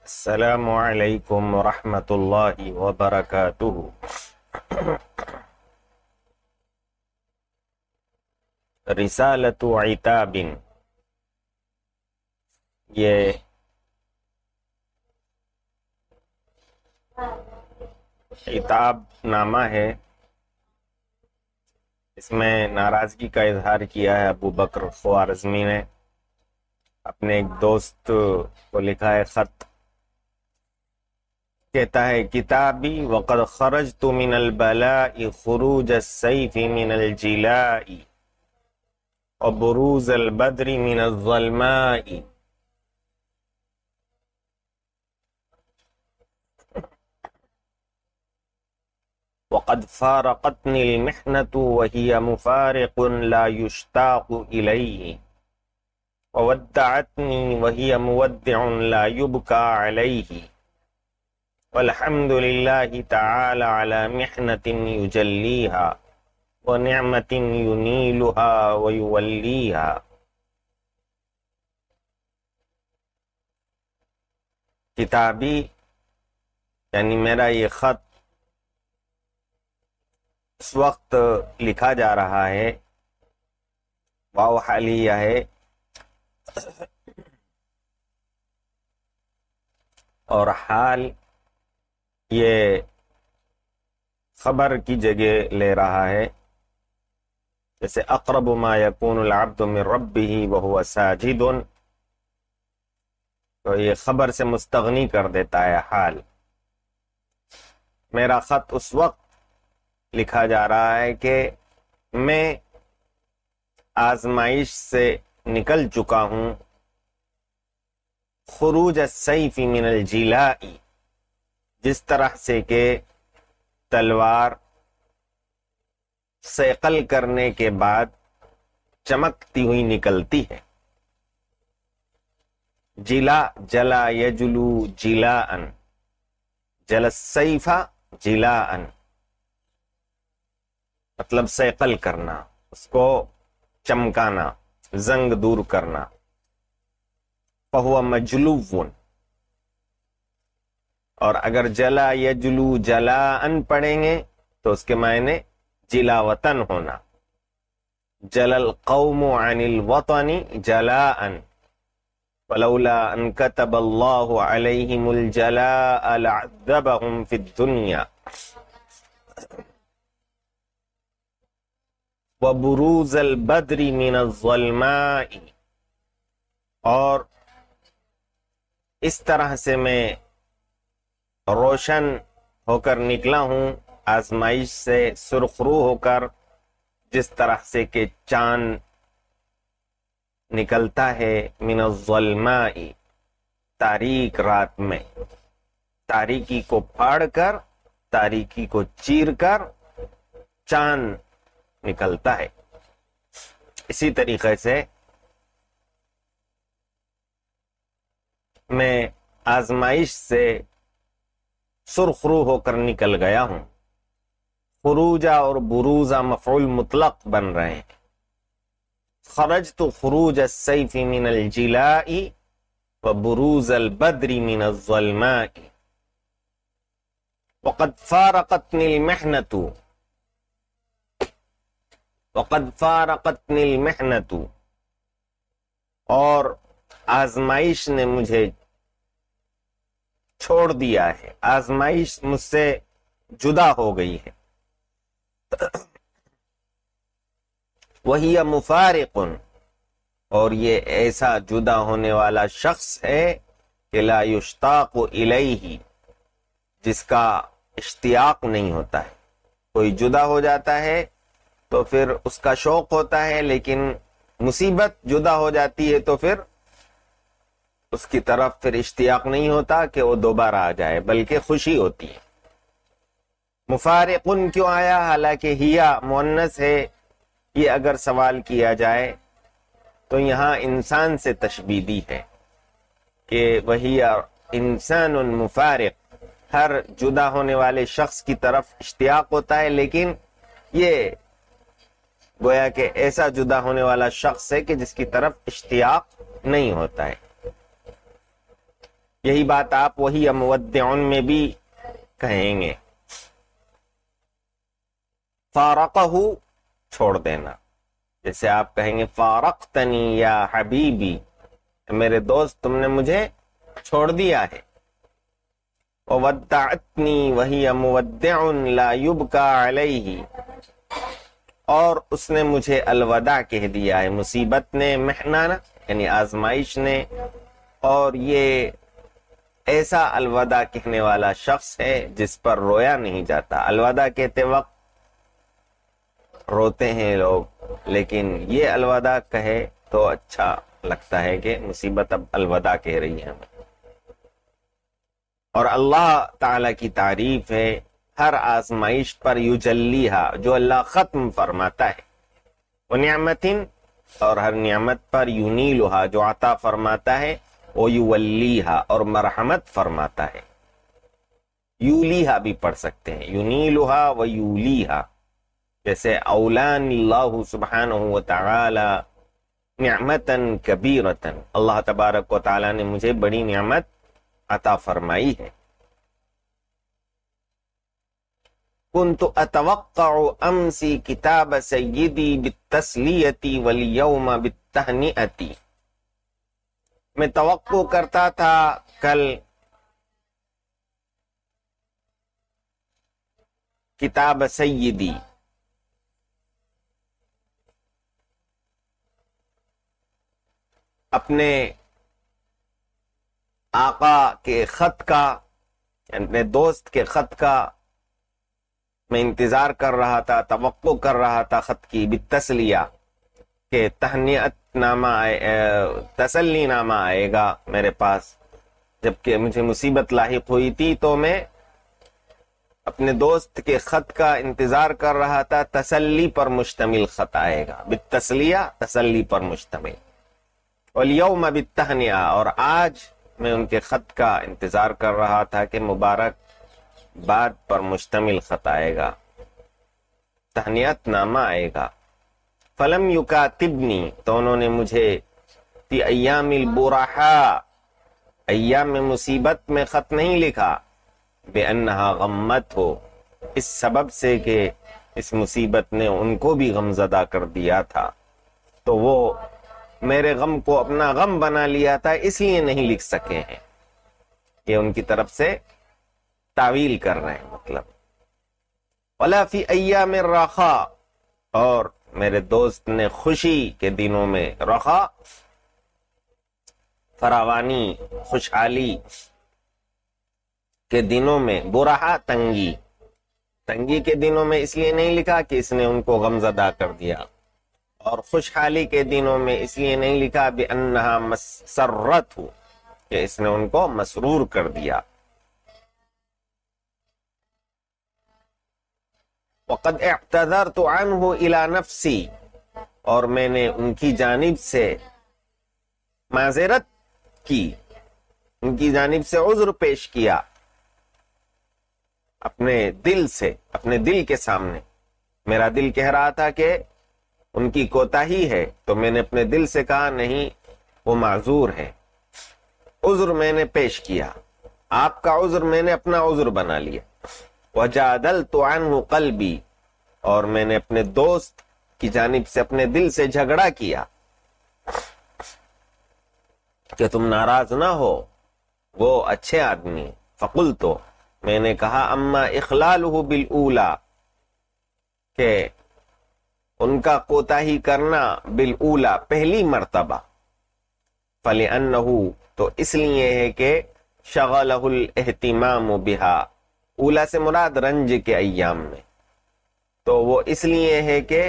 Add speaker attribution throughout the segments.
Speaker 1: السلام علیکم ورحمۃ اللہ وبرکاتہ۔ رسالۃ عتاب، یہ عتاب نامہ ہے۔ اس میں ناراضگی کا اظہار کیا ہے ابو بکر خوارزمی نے، اپنے ایک دوست کو لکھا ہے خط۔ کہتا ہے کتابی وقد خرجت من البلاء خروج السیف من الجلاء وبروز البدر من الظلماء، وقد فارقتني المحنة وهي مفارق لا يشتاق إليه، وودعتني وهي مودع لا يبكى عليه، والحمد لله تعالى على محنة يجليها ونعمة ينيلها ويوليها۔ کتابی یعنی میرا یہ خط اس وقت لکھا جا رہا ہے، واو حالیہ ہے، اور حال یہ خبر کی جگہ لے رہا ہے، جیسے اقرب ما یکون العبد من ربہ وہو ساجد، تو یہ خبر سے مستغنی کر دیتا ہے حال۔ میرا خط اس وقت لکھا جا رہا ہے کہ میں آزمائش سے نکل چکا ہوں، خروج السیف من الجلاء، جس طرح سے کہ تلوار صیقل کرنے کے بعد چمکتی ہوئی نکلتی ہے۔ جلا جلا یجلو جلاء، جل السیف جلاء، مطلب صیقل کرنا، اس کو چمکانا، زنگ دور کرنا۔ فہو مجلو، اور اگر جلا یجلو جلاءن پڑھیں گے تو اس کے معنی جلاوطن ہونا۔ جل القوم عن الوطن جلاء ولولا ان كتب الله عليهم الجلاء لعذبهم في الدنيا وبروز البدر من الظلماء، اور اس طرح سے میں روشن ہو کر نکلا ہوں آزمائش سے، سرخرو ہو کر، جس طرح سے کہ چاند نکلتا ہے من الظلماء، تاریک رات میں، تاریکی کو پھاڑ کر، تاریکی کو چیر کر چاند نکلتا ہے۔ اسی طریقے سے میں آزمائش سے سرخرو ہو کر نکل گیا ہوں۔ خروجہ اور بروزہ مفعول مطلق بن رہے ہیں۔ خرجت خروج السیف من الجلاء وبروز البدر من الظلماء، وقد فارقتنی المحنۃ، وقد فارقتنی المحنۃ، اور آزمائش نے مجھے چھوڑ دیا ہے، آزمائش مجھ سے جدا ہو گئی ہے۔ وہی مفارق، اور یہ ایسا جدا ہونے والا شخص ہے کہ لا یشتاق الیہ، جس کا اشتیاق نہیں ہوتا ہے۔ کوئی جدا ہو جاتا ہے تو پھر اس کا شوق ہوتا ہے، لیکن مصیبت جدا ہو جاتی ہے تو پھر اس کی طرف پھر اشتیاق نہیں ہوتا کہ وہ دوبارہ آ جائے، بلکہ خوشی ہوتی ہے۔ مفارقن کیوں آیا حالانکہ ہیا مؤنث ہے؟ یہ اگر سوال کیا جائے تو یہاں انسان سے تشبیہ دی ہے کہ وہی انسان مفارق، ہر جدا ہونے والے شخص کی طرف اشتیاق ہوتا ہے، لیکن یہ گویا کہ ایسا جدا ہونے والا شخص ہے کہ جس کی طرف اشتیاق نہیں ہوتا ہے۔ یہی بات آپ وہی مودعن میں بھی کہیں گے. فارقہ چھوڑ دینا، جیسے آپ کہیں گے فارقتنی یا حبیبی، میرے دوست تم نے مجھے چھوڑ دیا ہے. وودعتنی وہی مودع لا یبکا علیہ، اور اس نے مجھے الوداع کہہ دیا ہے، مصیبت نے، محنہ یعنی آزمائش نے، اور یہ ایسا الوداع کہنے والا شخص ہے جس پر رویا نہیں جاتا. الوداع کہتے وقت روتے ہیں لوگ، لیکن یہ الوداع کہے تو اچھا لگتا ہے کہ مصیبت اب الوداع کہہ رہی ہے. اور اللہ تعالی کی تعریف ہے ہر آزمائش پر یجلیہا، جو اللہ ختم فرماتا ہے، ونعمتن، اور ہر نعمت پر یونیلہا، جو عطا فرماتا ہے، ویولیہا، اور مرحمت فرماتا ہے. یولیہا بھی پڑھ سکتے ہیں، یونیلہا ویولیہا، جیسے اولان اللہ سبحانہ وتعالی نعمتن کبیرتن، اللہ تبارک و تعالی نے مجھے بڑی نعمت عطا فرمائی ہے. کنت اتوقع امسی کتاب سیدی بالتسلیتی والیوم بالتہنئتی، میں توقع کرتا تھا کل کتاب سیدی، اپنے آقا کے خط کا، اپنے دوست کے خط کا میں انتظار کر رہا تھا، توقع کر رہا تھا خط کی، بالتسلیہ، کہ تہنیت نامہ تسلی نامہ آئے گا میرے پاس. جبکہ مجھے مصیبت لاحق ہوئی تھی تو میں اپنے دوست کے خط کا انتظار کر رہا تھا، تسلی پر مشتمل خط آئے گا، بالتسلیہ، تسلی پر مشتمل. والیوم بالتہنیہ، اور آج میں ان کے خط کا انتظار کر رہا تھا کہ مبارک بات پر مشتمل خط آئے گا، تہنیت نامہ آئے گا. فلم یکاتبنی، تو انہوں نے مجھے فی ایام البرحاء، ایام میں مصیبت میں خط نہیں لکھا، بأنہا غمت ہو، اس سبب سے کہ اس مصیبت نے ان کو بھی غم زدہ کر دیا تھا، تو وہ میرے غم کو اپنا غم بنا لیا تھا، اس لیے نہیں لکھ سکے ہیں. یہ ان کی طرف سے تعویل کر رہے ہیں مطلب. ولا فی ایام الرخاء، اور میرے دوست نے خوشی کے دنوں میں، رخاء فراوانی، خوشحالی کے دنوں میں، برہا تنگی، تنگی کے دنوں میں اس لیے نہیں لکھا کہ اس نے ان کو غم زدہ کر دیا، اور خوشحالی کے دنوں میں اس لیے نہیں لکھا بأنہا مسرت ہو، کہ اس نے ان کو مسرور کر دیا. وقد اعتذرت عنہ الی نفسی، اور میں نے ان کی جانب سے معذرت کی، ان کی جانب سے عذر پیش کیا، اپنے دل سے، اپنے دل کے سامنے. میرا دل کہہ رہا تھا کہ ان کی کوتاہی ہے، تو میں نے اپنے دل سے کہا نہیں، وہ معذور ہے. عذر میں نے پیش کیا، آپ کا عذر میں نے اپنا عذر بنا لیا. وجادلت عنہ قلبی، اور میں نے اپنے دوست کی جانب سے اپنے دل سے جھگڑا کیا کہ تم ناراض نہ ہو، وہ اچھے آدمی. فقلت، میں نے کہا اما اخلالہ بالاولی، کہ ان کا کوتاہی کرنا، بالاولی، پہلی مرتبہ، فلأنہ، تو اس لیے ہے کہ شغلہ الاہتمام بہا، اولا سے مراد رنج کے ایام میں، تو وہ اس لیے ہے کہ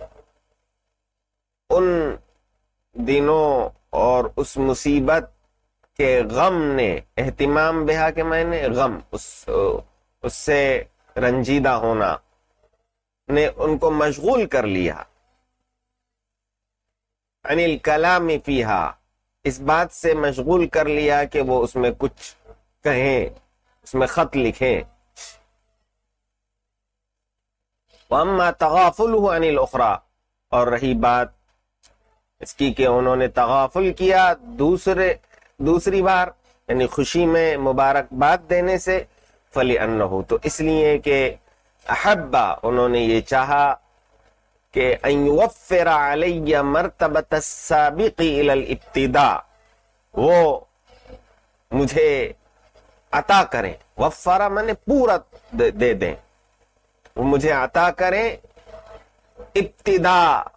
Speaker 1: ان دنوں اور اس مصیبت کے غم نے، اہتمام بہا کے معنی غم، اس سے رنجیدہ ہونا نے ان کو مشغول کر لیا. عن الکلام فیہا، اس بات سے مشغول کر لیا کہ وہ اس میں کچھ کہیں، اس میں خط لکھیں. وَأَمَّا تَغَافُلُهُ عَنِ الْأُخْرَى، اور رہی بات اس کی کہ انہوں نے تغافل کیا دوسری بار یعنی خوشی میں مبارکباد دینے سے، فَلِأَنَّهُ، تو اس لیے کہ احبا، انہوں نے یہ چاہا کہ ان یوفر علی مرتبۃ السابق الی الابتداء، وہ مجھے عطا کریں، وفرہ میں پورا دے دیں، وہ مجھے عطا کریں ابتدا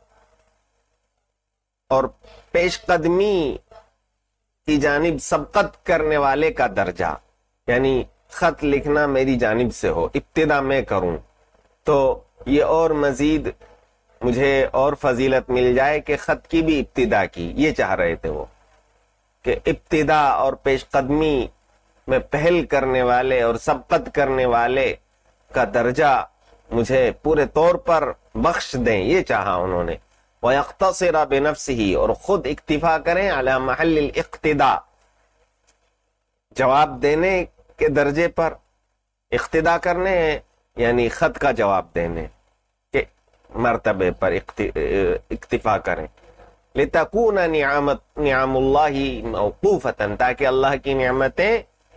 Speaker 1: اور پیش قدمی کی جانب سبقت کرنے والے کا درجہ، یعنی خط لکھنا میری جانب سے ہو، ابتدا میں کروں، تو یہ اور مزید مجھے اور فضیلت مل جائے کہ خط کی بھی ابتدا کی، یہ چاہ رہے تھے وہ، کہ ابتدا اور پیش قدمی میں پہل کرنے والے اور سبقت کرنے والے کا درجہ مجھے پورے طور پر بخش دیں، یہ چاہا انہوں نے۔ وَيَخْتَصِرَ بِنَفْسِهِ، اور خود اکتفا کریں علی محل الاقتداء، جواب دینے کے درجے پر، اقتداء کرنے ہیں یعنی خط کا جواب دینے کے مرتبے پر اکتفا کریں۔ لِتَكُونَ نِعَمُ اللَّهِ مَوْقُوفَةً، تاکہ اللہ کی نعمتیں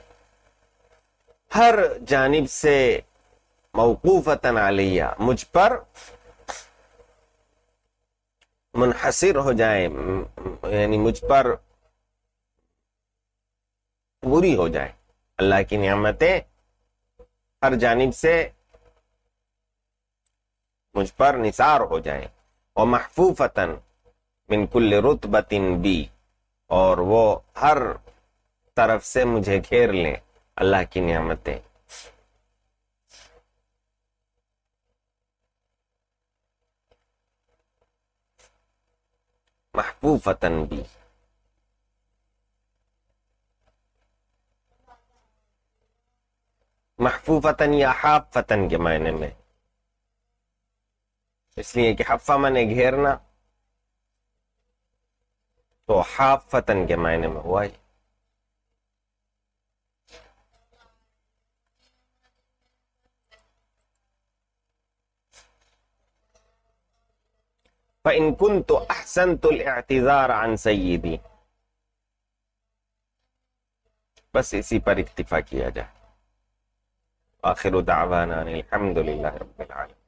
Speaker 1: ہر جانب سے موقوفۃ علیہ، مجھ پر منحصر ہو جائیں، یعنی مجھ پر پوری ہو جائیں، اللہ کی نعمتیں ہر جانب سے مجھ پر نثار ہو جائیں۔ ومحفوفۃ من کل رتبۃ بی، اور وہ ہر طرف سے مجھے گھیر لیں اللہ کی نعمتیں۔ محفوفۃ بی، محفوفتن یا حافتن کے معنی میں، اس لیے کہ حفہ منے گھیرنا، تو حافتن کے معنی میں ہوا ہے۔ فَإِن كُنْتُ أَحْسَنْتُ الْاعْتِذَارَ عَنْ سَيِّدِي، بس اسی پر اکتفا کیا جائے۔ آخر دعوانا الحمد للہ رب العالمین۔